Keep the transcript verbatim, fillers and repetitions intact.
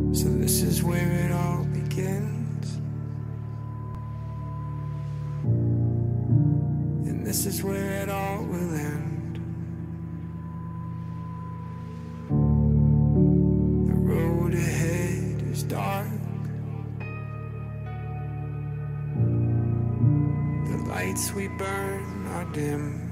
So this is where it all begins, and this is where it all will end. The road ahead is dark, the lights we burn are dim.